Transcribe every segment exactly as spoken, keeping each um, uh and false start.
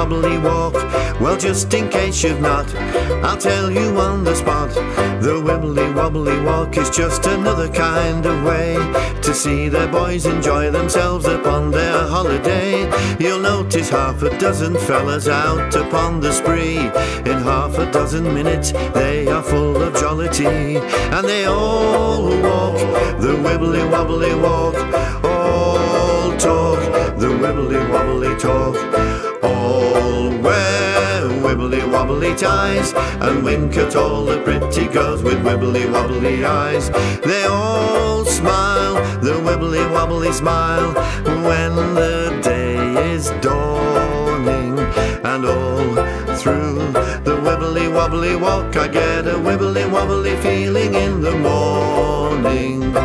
wobbly walk. Well, just in case you've not, I'll tell you on the spot. The wibbly wobbly walk is just another kind of way to see their boys enjoy themselves upon their holiday. You'll notice half a dozen fellas out upon the spree. In half a dozen minutes they are full of jollity, and they all walk the wibbly wobbly walk. All talk the wibbly wobbly talk. All wear wibbly wobbly ties and wink at all the pretty girls with wibbly wobbly eyes. They all smile the wibbly wobbly smile when the day is dawning. And all through the wibbly wobbly walk I get a wibbly wobbly feeling in the morning.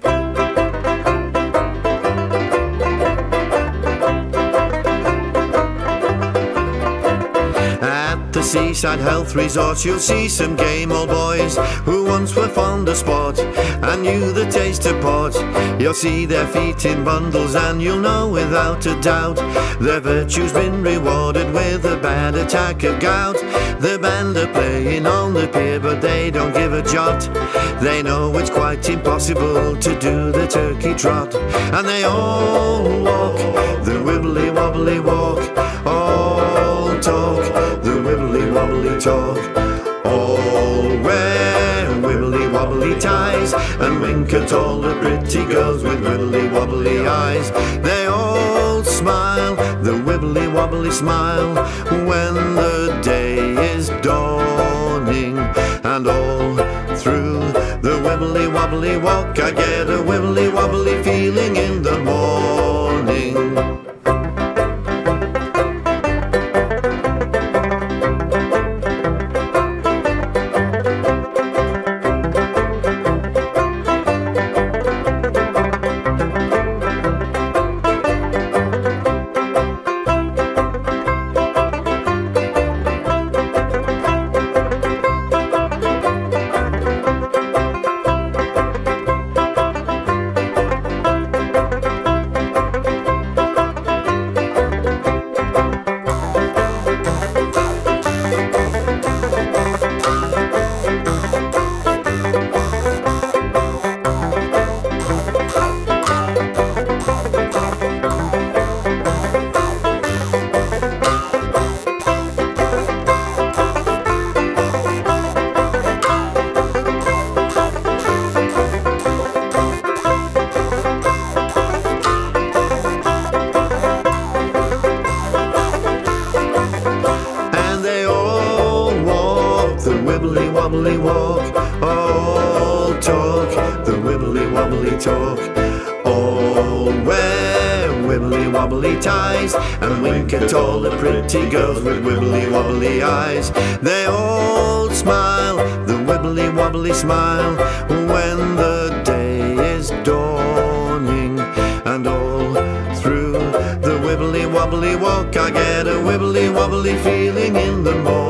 Seaside health resorts you'll see some game old boys who once were fond of sport and knew the taste of port. You'll see their feet in bundles and you'll know without a doubt their virtue's been rewarded with a bad attack of gout. The band are playing on the pier but they don't give a jot. They know it's quite impossible to do the turkey trot, and they all walk the wibbly wobbly walk. All talk the wibbly wobbly talk. All wear wibbly wobbly ties and wink at all the pretty girls with wibbly wobbly eyes. They all smile the wibbly wobbly smile when the day is dawning. And all through the wibbly wobbly walk I get a wibbly wobbly feeling in the morning. Wibbly wobbly walk. All talk the wibbly wobbly talk. All wear wibbly wobbly ties and wink at all the pretty girls with wibbly wobbly eyes. They all smile the wibbly wobbly smile when the day is dawning. And all through the wibbly wobbly walk I get a wibbly wobbly feeling in the morning.